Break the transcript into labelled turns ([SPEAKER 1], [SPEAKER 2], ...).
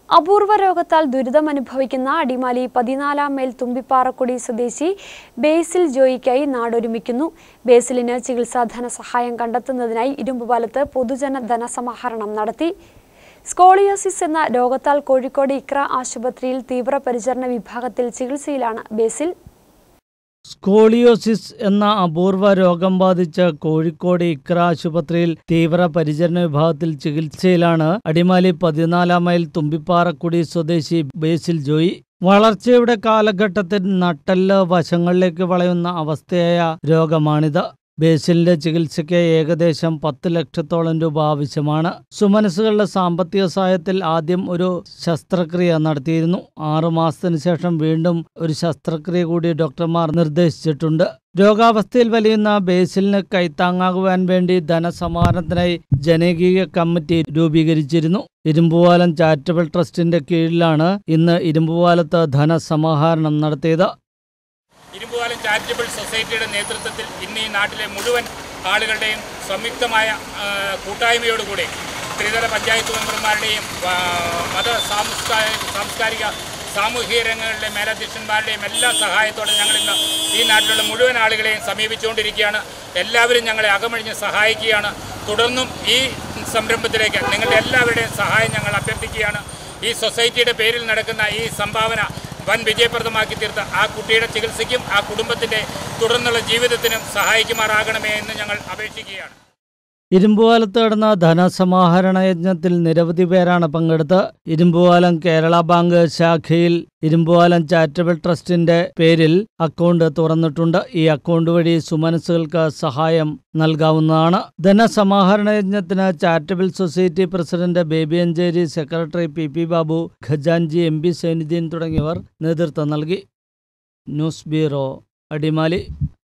[SPEAKER 1] അപൂർവ രോഗത്താൽ ദുരിതമനുഭവിക്കുന്ന അടിമാലി 14 മൈൽ തുമ്പിപ്പാറക്കുടി സ്വദേശി ബേസിൽ ജോയിക്കായി നാടൊരുമിക്കുന്നു. ബേസിലിന് ചികിത്സാ ധനസഹായം കണ്ടെത്തുന്നതിനായി ഇരുമ്പുപാലത്ത് പൊതുജന ധനസമാഹരണം നടത്തി. സ്കോളിയോസിസ് എന്ന രോഗത്താൽ കോഴിക്കോട് ഇക്ര ആശുപത്രിയിൽ തീവ്രപരിചരണ വിഭാഗത്തിൽ ചികിത്സയിലാണ് ബേസിൽ.
[SPEAKER 2] സ്കോളിയോസിസ് എന്ന അപൂർവ രോഗം ബാധിച്ച കോഴിക്കോട് ഇക്ര ആശുപത്രിയിൽ തീവ്രപരിചരണ വിഭാഗത്തിൽ ചികിത്സയിലാണ് അടിമാലി 14 മൈൽ തുമ്പിപ്പാറക്കുടി സ്വദേശി ബേസിൽ ജോയി. വളർച്ചയുടെ കാലഘട്ടത്തിൽ നട്ടെല്ല് വശങ്ങളിലേക്ക് വളയുന്ന അവസ്ഥയായ രോഗമാണിത്. ബേസിലിന്റെ ചികിത്സയ്ക്ക് ഏകദേശം 10 ലക്ഷത്തോളം രൂപ ആവശ്യമാണ്. സുമനസുകളുടെ സാമ്പത്തിക സഹായത്തിൽ ആദ്യം ഒരു ശസ്ത്രക്രിയ നടത്തിയിരുന്നു. 6 മാസത്തിന് ശേഷം വീണ്ടും ഒരു ശസ്ത്രക്രിയ കൂടി ഡോക്ടർമാർ നിർദ്ദേശിച്ചിട്ടുണ്ട്. രോഗാവസ്ഥയിൽ വലിയുന്ന ബേസിലിന് കൈത്താങ്ങാകുവാൻ വേണ്ടി ധനസമാഹരണത്തിനായി ജനകീയ കമ്മിറ്റി രൂപീകരിച്ചിരുന്നു. ഇരുമ്പുപാലം ചാരിറ്റബിൾ ട്രസ്റ്റിന്റെ കീഴിലാണ് ഇന്ന് ഇരുമ്പുപാലത്ത് ധനസമാഹരണം നടത്തിയത്.
[SPEAKER 3] ഇരുമ്പുപാലം ചാരിറ്റബിൾ സൊസൈറ്റിയുടെ നേതൃത്വത്തിൽ ഇന്ന് ഈ നാട്ടിലെ മുഴുവൻ ആളുകളുടെയും സംയുക്തമായ കൂട്ടായ്മയോടുകൂടി ത്രിതല പഞ്ചായത്ത് മെമ്പർമാരുടെയും മത സാംസ്കാരിക സാമൂഹിക രംഗങ്ങളിലെ മേലധ്യക്ഷന്മാരുടെയും എല്ലാ സഹായത്തോടെ ഞങ്ങളിന്ന് ഈ നാട്ടിലുള്ള മുഴുവൻ ആളുകളെയും സമീപിച്ചുകൊണ്ടിരിക്കുകയാണ്. എല്ലാവരും ഞങ്ങളെ അകമഴിഞ്ഞ് സഹായിക്കുകയാണ്. തുടർന്നും ഈ സംരംഭത്തിലേക്ക് നിങ്ങളുടെ എല്ലാവരുടെയും സഹായം ഞങ്ങൾ അഭ്യർത്ഥിക്കുകയാണ്. ഈ സൊസൈറ്റിയുടെ പേരിൽ നടക്കുന്ന ഈ സംഭാവന വൻ വിജയപ്രദമാക്കി തീർത്ത് ആ കുട്ടിയുടെ ചികിത്സയ്ക്കും ആ കുടുംബത്തിൻ്റെ തുടർന്നുള്ള ജീവിതത്തിനും സഹായിക്കുമാറാകണമേ എന്ന് ഞങ്ങൾ അപേക്ഷിക്കുകയാണ്.
[SPEAKER 2] ഇരുമ്പുപാലത്ത് നടന്ന ധനസമാഹരണ യജ്ഞത്തിൽ നിരവധി പേരാണ് പങ്കെടുത്ത്. ഇരുമ്പുപാലം കേരള ബാങ്ക് ശാഖയിൽ ഇരുമ്പുപാലം ചാരിറ്റബിൾ ട്രസ്റ്റിന്റെ പേരിൽ അക്കൗണ്ട് തുറന്നിട്ടുണ്ട്. ഈ അക്കൗണ്ട് വഴി സുമനസുകൾക്ക് സഹായം നൽകാവുന്നതാണ്. ധനസമാഹരണ യജ്ഞത്തിന് charitable society president Baby Ancheri, secretary P Babu, ഖജാൻജി MP സൈനുദ്ദീൻ തുടങ്ങിയവർ നേതൃത്വം നൽകി. News bureau, Adimali.